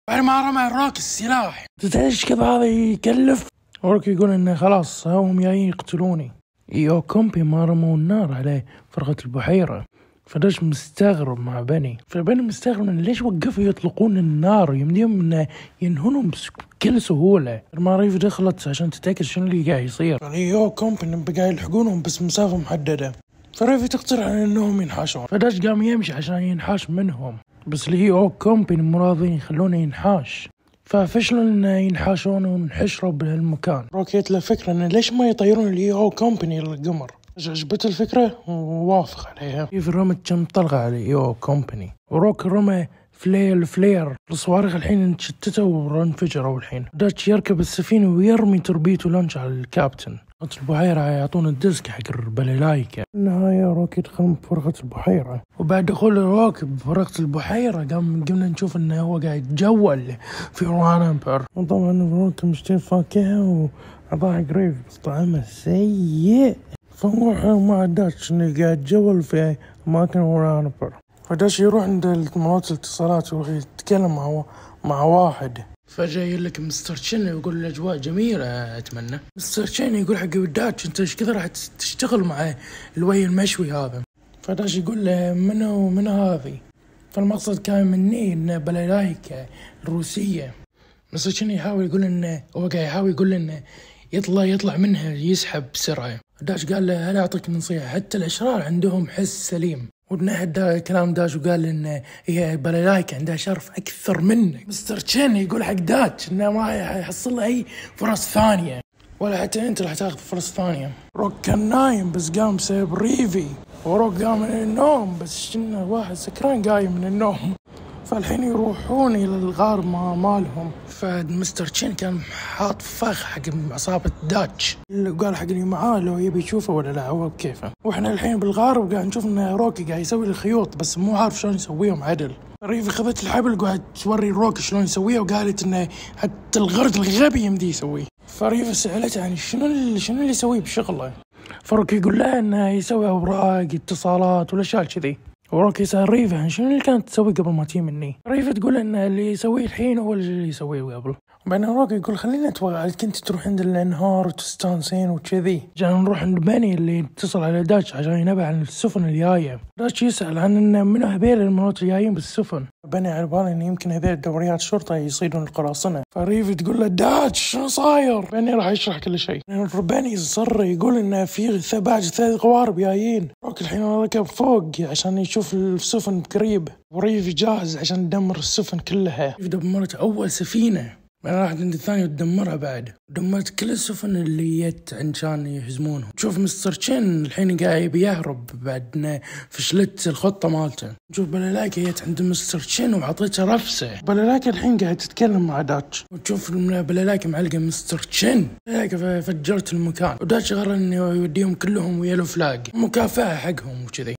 بعد ما رمى روك السلاح تدري كيف هذا يكلف. روك يقول انه خلاص هم جايين يقتلوني. ايو كومبي ما رموا النار عليه فرغة البحيرة، فداش مستغرب مع بني. فبني مستغرب من ليش وقفوا يطلقون النار، يمديهم انه ينهونهم بكل سهولة. المعريف دخلت عشان تتأكد شنو اللي قاعد يصير. ايو كومبي بقى يلحقونهم بس مسافة محددة. فريفي تقترح على انهم ينحاشون، فداش قام يمشي عشان ينحاش منهم، بس الايو كومبي مو راضيين يخلونه ينحاش، ففشلوا انه ينحاشون ونحشروا بهالمكان. روكيت له فكرة انه ليش ما يطيرون الايو كومباني للقمر. عجبته الفكرة ووافق عليها. في رمت كم طلقة على الايو كومباني، وروك رمى فلير الصواريخ الحين انشتتوا وانفجروا. الحين داتش يركب السفينة ويرمي تربيته لانش على الكابتن. البحيرة يعطون الديسك حق البلالايكا. النهاية روك يدخل بفرقة البحيرة، وبعد دخول روك بفرقة البحيرة قمنا نشوف انه هو قاعد يتجول في روانامبر. وطبعا روك مشتري فاكهة وعطاها قريب بس طعمه سيء، فروح مع داتش انه قاعد يتجول في اماكن روانامبر. فداش يروح عند مرات الاتصالات ويروح يتكلم مع واحد. فجأة يقول مستر تشين يقول الأجواء جميلة أتمنى. مستر تشين يقول حق داتش أنت إيش كذا راح تشتغل مع الوي المشوي هذا. فداش يقول له منو هذه. فالمقصد كان مني إن بلالايكا الروسية. مستر تشين يحاول يقول إنه هو قاعد يحاول يقول إنه يطلع منها يسحب بسرعة. داش قال له هل أعطيك نصيحة، حتى الأشرار عندهم حس سليم. ونهد كلام داش وقال إن هي بلالايكا عندها شرف أكثر منك. مستر تشين يقول حق داتش إنه ما يحصل له أي فرص ثانية، ولا حتى أنت راح تاخذ فرص ثانية. روك كان نايم بس قام بسبب ريفي، وروك قام من النوم بس شنو واحد سكران قايم من النوم. فالحين يروحون إلى الغار مالهم. فمستر تشين كان حاط فخ حق عصابة داتش، اللي قال حق اللي معاه لو يبي يشوفه ولا لا هو بكيفه. واحنا الحين بالغار وقاعد نشوف ان روكي قاعد يسوي الخيوط بس مو عارف شلون يسويهم عدل. ريفي خذت الحبل وقاعد توري روكي شلون يسويها، وقالت انه حتى الغرد الغبي يمدي يسويه. فريفي سألته يعني شنو اللي يسويه بشغله. فروكي يقول له انه يسوي اوراق اتصالات والاشياء كذي. وروكي يسأل ريفا شنو اللي كانت تسوي قبل ما تجي مني. ريفا تقول ان اللي يسويه الحين هو اللي يسويه قبل. وبعدين روكي يقول خلينا نتوقع كنت تروح عند الانهار وتستانسين وكذي. جانا نروح عند بني اللي اتصل على داتش عشان ينبه عن السفن الجايه. داتش يسأل عن ان منو هذيل المرات الجايين بالسفن. بني على باله ان يمكن هذيل دوريات شرطه يصيدون القراصنه. فريفا تقول له داتش شنو صاير. بني راح يشرح كل شيء. بني صر يقول انه في ثلاث قوارب جايين. روكي الحين ركب فوق عشان يشوف السفن قريب، وريفي جاهز عشان تدمر السفن كلها. دمرت اول سفينه، بعدين راحت عند الثانية وتدمرها. بعد دمرت كل السفن اللي جت عشان يهزمونهم. نشوف مستر تشين الحين قاعد يهرب بعد فشلت الخطة مالته. نشوف بلالايكا جت عند مستر تشين وعطيته رفسة. بلالايكا الحين قاعد تتكلم مع داتش، وتشوف بلالايكا معلقة مستر تشين. بلالايكا فجرت المكان، وداتش قرر انه يوديهم كلهم ويلو فلاج مكافأة حقهم وكذي.